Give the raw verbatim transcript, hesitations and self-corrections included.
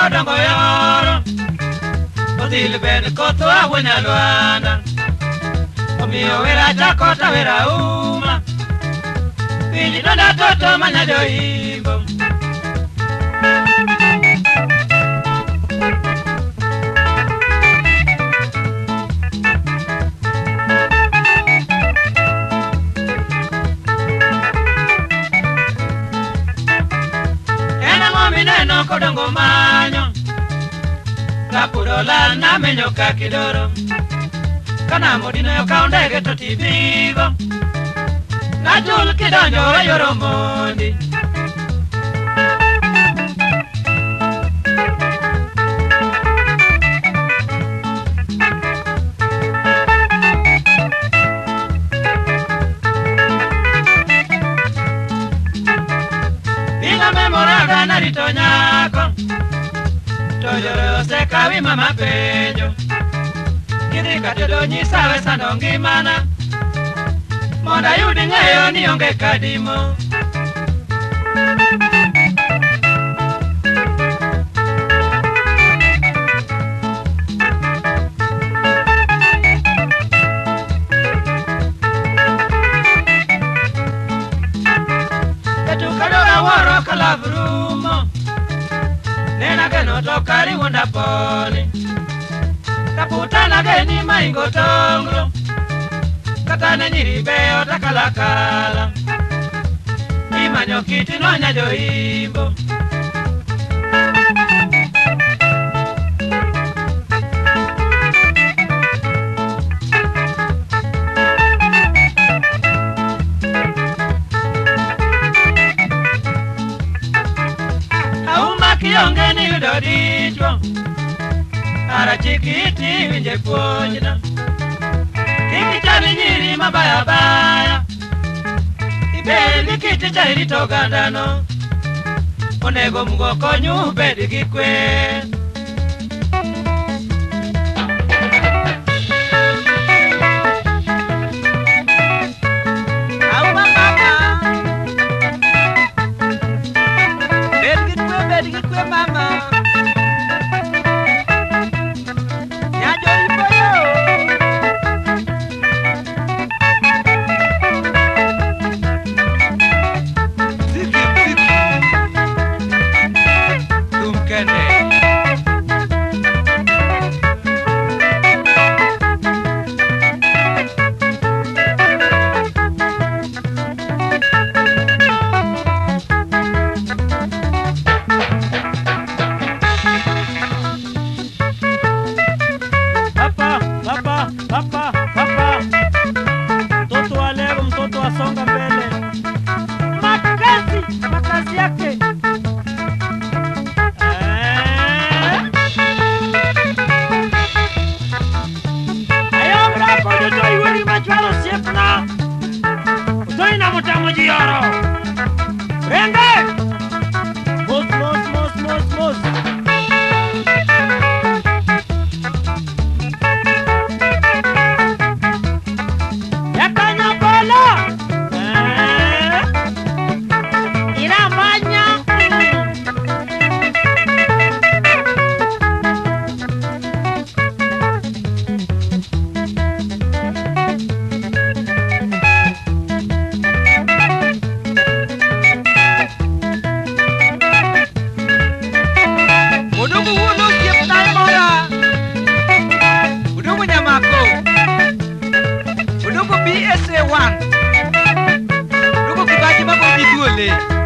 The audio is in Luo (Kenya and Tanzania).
kodongo yoro odhil ben koth awuonya lwanda omiyo wera chakota wera uma winji donda toto manyajo imbo Mineno kodongo manyo Kapurola na menyo kakidoro Kana modino yo kaondege to tibigo Najul kidonjo yoro mondi Memoraga narito nyako Tojoro sekawi mama penjo Kidhi katedo nyisawe sando ngimana Monda yudi ng'eyo ni onge kadimo Waro kalavrumo Nena geno tokari wonda poni Kaputana geni maingo tongro Katane nyiribeo takalakala Imanyo kiti nonya jo imbo Kionge ni yudo dichwo Ara chikiti winje puonjna Kiki chali nyiri mabaya baya Ibedi kiti cha irito gandano Onego Mungu konyu bedi gikwe Papa, papa, mtoto wa leo, mtoto asonga mbele. Makazi, makazi yake. Eh. Ayo mrapo joto iwili machwalo siepna. Utoi na mutamu jioro. Renge! Mos, mos, mos, mos, mos. B S A one. Lugo kibaji mako jiduole.